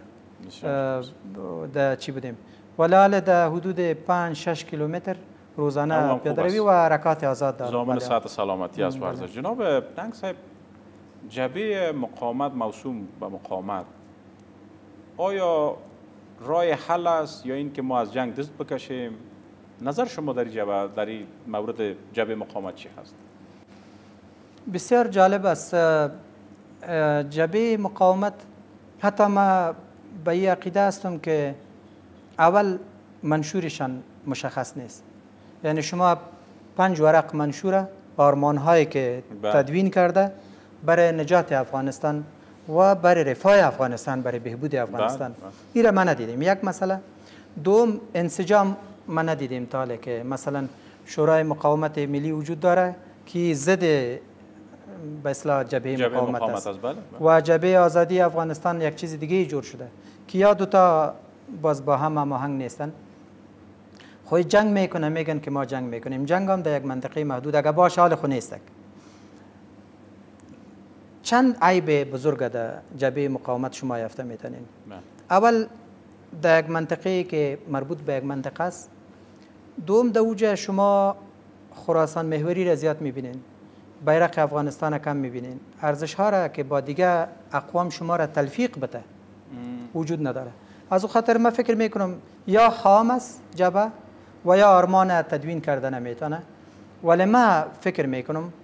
در چی بودیم. ولی حالا در حدود پنج شش کیلومتر روزانه پیاده روی و حرکات آزاد دارم. ضامن صحت سلامتی از ورزش. جناب ننگ صاحب، جبهه مقاومت موسوم به مقاومت آیا راه حل است یا این که ما از جنگ دست بکشیم؟ نظر شما در جبهه در این مورد جبهه مقاومت چی هست؟ بسیار جالب است. جبهه مقاومت حتی ما به این عقیده هستم که اول منشورشان مشخص نیست. یعنی شما پنج ورق منشوره آرمان هایی که تدوین کرده برای نجات افغانستان و برای رفاه افغانستان، برای بهبود افغانستان. این را ما ندیدیم. یک مسئله. دوم انسجام ما ندیدیم تا که مثلا شورای مقاومت ملی وجود داره که ضد به اصطلاح جبهه مقاومت است و جبهه آزادی افغانستان یک چیز دیگه جور شده که یا دوتا باز با هم هماهنگ نیستن. خود جنگ میکنه، میگن که ما جنگ میکنیم. جنگ هم در یک منطقه محدود اگر باشه حال خو نیست. چند عیب بزرگ در جبهه مقاومت شما یافته میتونین. اول در یک منطقه که مربوط به یک منطقه است، دوم در اوجه شما خراسان محوری را زیاد میبینین، بیرق افغانستان کم میبینین، ارزش ها را که با دیگه اقوام شما را تلفیق بده وجود نداره. از او خاطر ما فکر میکنم یا خام است جبهه و یا آرمان تدوین کرده نمیتونه. ولی ما فکر میکنم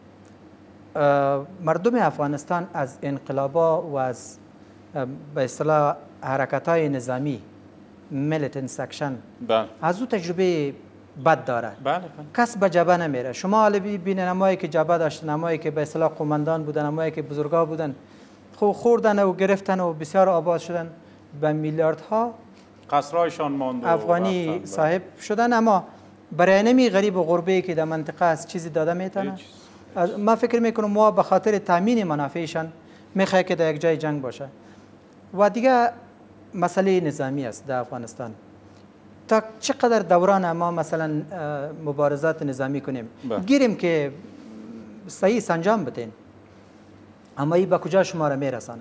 مردم افغانستان از انقلابا و از به اصطلاح حرکت های نظامی میلیتنت سکشن از او تجربه بد داره. بله. کس به جبهه نمیره. شما حالا ببینید نمایی که جبهه داشت، نمایی که به اصطلاح قومندان بودن، نمایی که بزرگا بودن، خو خوردن و گرفتن و بسیار آباد شدن، به میلیاردها قصرهایشان ماند افغانی صاحب شدن. اما برای نمی غریب و غربه که در منطقه است چیزی داده میتونه. ما فکر میکنم ما به خاطر تامین منافعشان میخواه که در یک جای جنگ باشه. و دیگه مسئله نظامی است در افغانستان. تا چقدر دوران ما مثلا مبارزات نظامی کنیم با. گیریم که صحیح سنجام بتین، اما ای به کجا شما را میرسانه؟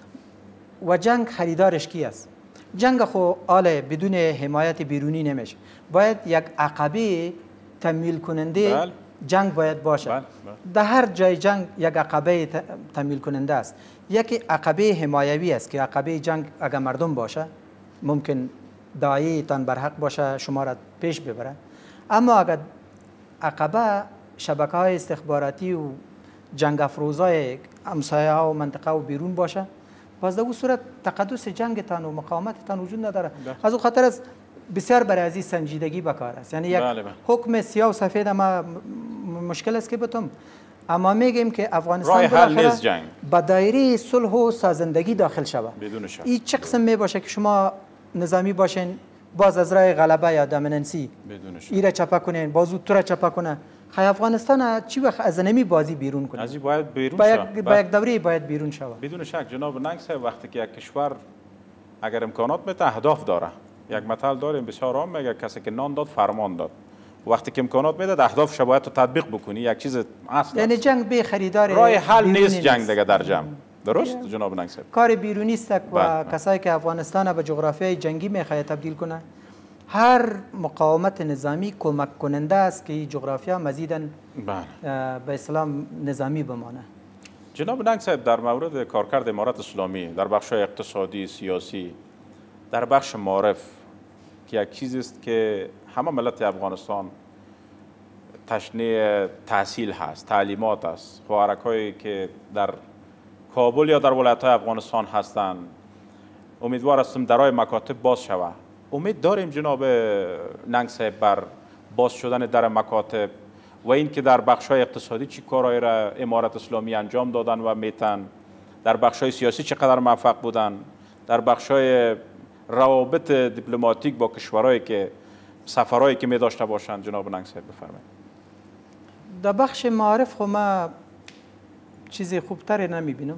و جنگ خریدارش کی است؟ جنگ خو آله بدون حمایت بیرونی نمیشه. باید یک عقبه تمویل کننده بل. جنگ باید باشه. بل. بل. در هر جای جنگ یک عقبه تمویل کننده است. یکی عقبه حمایوی است که عقبه جنگ اگر مردم باشه ممکن داعی تان برحق باشه شما را پیش ببره. اما اگر عقبه شبکه های استخباراتی و جنگ افروزای امسایه ها و منطقه و بیرون باشه، باز در اون صورت تقدس جنگ تان و مقاومت تان وجود نداره. از اون خاطر از بسیار برای ازی سنجیدگی بکار است. یعنی یک بله بله. حکم سیاه و سفید ما مشکل است که بتم، اما میگیم که افغانستان بالاخره با دایره صلح و سازندگی داخل شود. بدون شک. این چه قسم می باشه که شما نظامی باشین باز از راه غلبه یا دامننسی ایره چپا کنین، بازو تو را چپا کنه. خیلی افغانستان چی وقت از نمی بازی بیرون کنه؟ از باید بیرون شود. با یک دوره باید بیرون شود. بدون شک جناب ننگ صاحب، وقتی که یک کشور اگر امکانات میته اهداف داره، یک مثال داریم بسیار عام میگه کسی که نان داد فرمان داد. وقتی که امکانات میده اهدافش باید تو تطبیق بکنی. یک چیز اصل یعنی جنگ به خریدار راه حل نیست جنگ دیگه در جمع. درست yeah. جناب ننگ صاحب، کار بیرونی است و کسایی که افغانستان به جغرافیای جنگی میخواد تبدیل کنه، هر مقاومت نظامی کمک کننده است که جغرافیا مزیداً به اسلام نظامی بمانه. جناب ننگ صاحب، در مورد کارکرد امارت اسلامی در بخش اقتصادی، سیاسی، در بخش معارف که یک چیزی است که همه ملت افغانستان تشنه تحصیل هست، تعلیمات است، خوارکایی که در کابل یا در ولایت‌های افغانستان هستند، امیدوار هستم درای مکاتب باز شود. امید داریم جناب ننگ صاحب بر باز شدن در مکاتب و این که در بخش‌های اقتصادی چی کارهایی را امارت اسلامی انجام دادن و میتن، در بخش‌های سیاسی چقدر موفق بودن، در بخش‌های روابط دیپلماتیک با کشورهایی که سفرهایی که می داشته باشند. جناب ننگ صاحب بفرمایید. در بخش معارف خو ما چیزی خوبتری نمی بینم.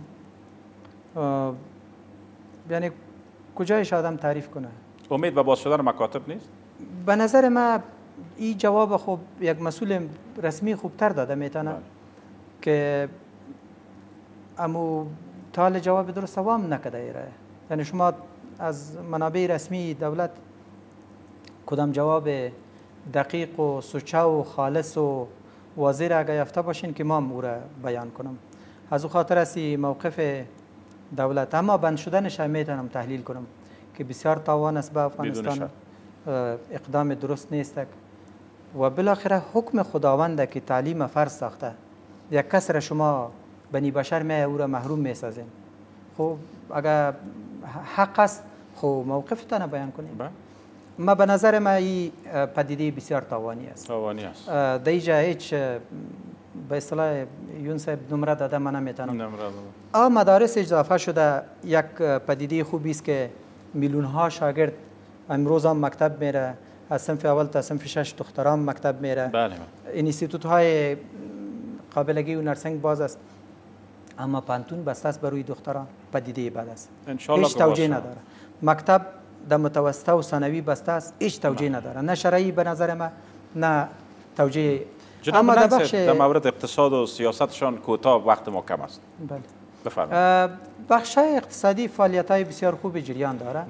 یعنی کجایش آدم تعریف کنه؟ امید به باز شدن مکاتب نیست؟ به نظر ما این جواب خوب یک مسئول رسمی خوبتر داده میتونه که امو تال جواب درست وام نکده ایره. یعنی شما از منابع رسمی دولت کدام جواب دقیق و سوچه و خالص و واضح را اگر یافته باشین که ما او را بیان کنم. از او خاطر است موقف دولت اما بند شدنش هم میتونم تحلیل کنم که بسیار تاوان است به افغانستان، اقدام درست نیست و بالاخره حکم خداوند که تعلیم فرض ساخته، یک کس را شما بنی بشر می او را محروم می سازین. خب اگر حق است خب موقفتان بیان کنید. ما به نظر ما این پدیده بسیار تاوانی است. تاوانی است. در اینجا هیچ به اصطلاح یون صاحب نمره داده من نمیتونم. نمره داده. مدارس اضافه شده یک پدیده خوبی است که میلیون ها شاگرد امروز هم مکتب میره، از صنف اول تا صنف شش دختران مکتب میره. بله. اینستیتوت های قابلگی و نرسنگ باز است، اما پانتون بسته است بروی دختران. پدیده بد است. هیچ توجیه نداره. مکتب در متوسطه و ثانوی بسته است، هیچ توجیه نداره، نه شرعی به نظر ما نه توجیه. اما در بخش در مورد اقتصاد و سیاستشان کوتاه وقت ما کم است. بله. بفرمایید. بخش اقتصادی فعالیت های بسیار خوب جریان داره.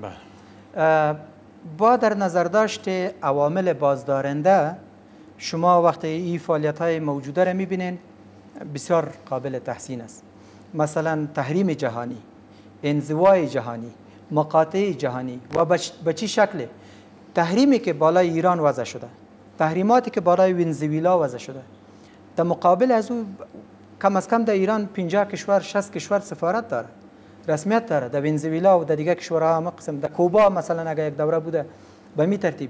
با در نظر داشت عوامل بازدارنده شما وقتی این فعالیت های موجوده را میبینین بسیار قابل تحسین است. مثلا تحریم جهانی، انزوای جهانی، مقاطع جهانی و به چه شکل؟ تحریمی که بالای ایران وضع شده، تحریماتی که بالای ونزوئلا وضع شده، در مقابل از او کم از کم در ایران پنجاه کشور شصت کشور سفارت داره، رسمیت داره. در ونزوئلا و در دیگر کشورها هم قسم، در کوبا مثلا اگر یک دوره بوده به می ترتیب.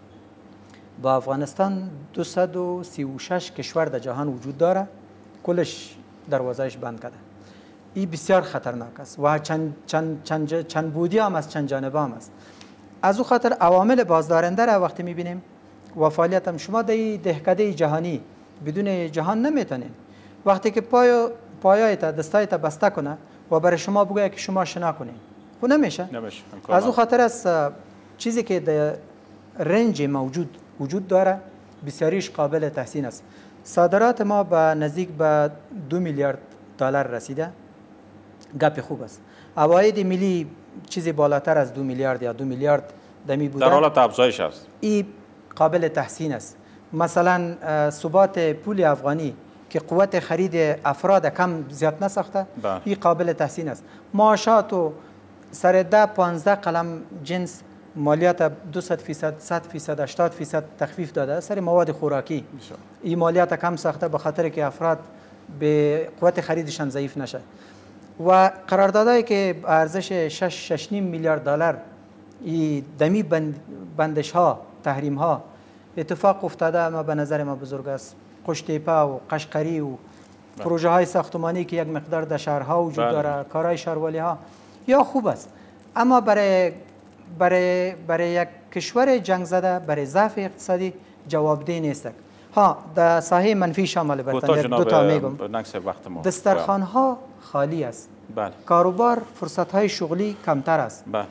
با افغانستان دویست و سی و شش کشور در جهان وجود داره، کلش دروازهش بند کرده. این بسیار خطرناک است و چند چند چند چند بودی هم است، چند جانبه هم است. از او خاطر عوامل بازدارنده را وقتی میبینیم و فعالیت هم شما در دهکده جهانی بدون جهان نمیتونید. وقتی که پای پایایت دستایت بسته کنه و برای شما بگه که شما شنا کنید، خو نمیشه. نمیشه. از او خاطر است چیزی که در رنج موجود وجود داره بسیاریش قابل تحسین است. صادرات ما به نزدیک به دو میلیارد دلار رسیده، گپ خوب است. عواید ملی چیزی بالاتر از دو میلیارد یا دو میلیارد دمی بوده، در حالت افزایش است. این قابل تحسین است. مثلا ثبات پول افغانی که قوت خرید افراد کم زیاد نساخته، این قابل تحسین است. معاشات و سر ده پانزده قلم جنس مالیات دویست فیصد صد فیصد هشتاد فیصد تخفیف داده سر مواد خوراکی. این مالیات کم ساخته به خاطر که افراد به قوت خریدشان ضعیف نشه. و قراردادهایی که ارزش شش شش نیم میلیارد دلار ای دمی بند بندش ها تحریم ها اتفاق افتاده، اما به نظر ما بزرگ است. قشتیپه و قشقری و پروژه های ساختمانی که یک مقدار در شهرها وجود داره، کارهای شهروالی ها یا خوب است، اما برای برای برای یک کشور جنگ زده، برای ضعف اقتصادی جوابدهی نیست. ها در ساحه منفی شامل بتن دو تا میگم. دسترخوان ها خالی است. بله. کاروبار فرصت های شغلی کمتر است. بله.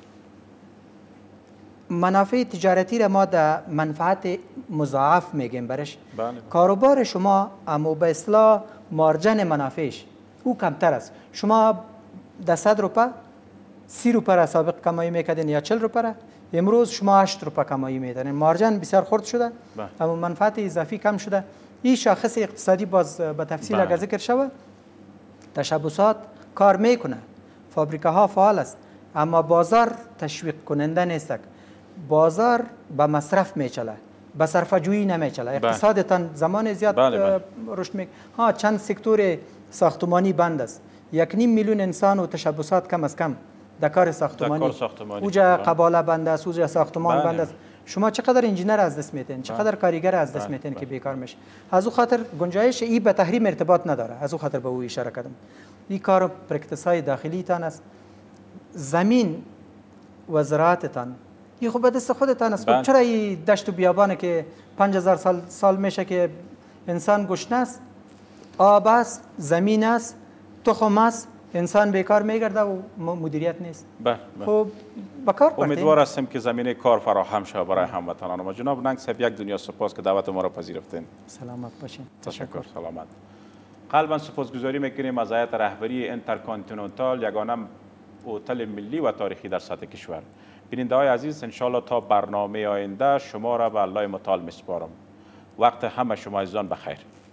منافع تجارتی را ما در منفعت مضاعف میگیم برش. بله. کاروبار شما اما به اصطلاح مارجن منافعش او کمتر است. شما در صد روپه سی روپه را سابق کمایی میکردین یا چهل روپه را، امروز شما هشت روپه کمایی میکنین. مارجن بسیار خرد شده، بله. اما منفعت اضافی کم شده. این شاخص اقتصادی باز به تفصیل اگر ذکر شود، تشبثات کار میکنه، فابریکه ها فعال است، اما بازار تشویق کننده نیست. بازار به مصرف میچله، به صرفه جویی نمیچله. اقتصادتان زمان زیاد رشد میکنه. ها چند سکتور ساختمانی بند است، یک نیم میلیون انسان و تشبثات کم از کم در کار ساختمانی. اوجا قباله بند است، اوجا ساختمان بند است. شما چقدر انجینر از دست میتین، چقدر کارگر از دست میتین که بیکار میشه. از او خاطر گنجایش ای به تحریم ارتباط نداره. از او خاطر به او اشاره کردم. این کار پر اقتصاد داخلی تان است. زمین و زراعتتان این خب به دست خودتان است. چرا این دشت و بیابانه که پنج هزار سال سال میشه که انسان گشنه است، آب است، زمین است، تخم است، انسان بیکار میگرده و مدیریت نیست. بله. خب بکار پرتیم. امیدوار هستیم که زمینه کار فراهم شود برای هموطنان ما. جناب ننگ صاحب، یک دنیا سپاس که دعوت ما را پذیرفتین. سلامت باشین. تشکر. سلامت. قلبا سپاسگزاری میکنیم از هیئت رهبری اینترکانتیننتال، یگانه هتل ملی و تاریخی در سطح کشور. بیننده های عزیز، انشالله تا برنامه آینده شما را به الله متعال میسپارم. وقت همه شما عزیزان بخیر.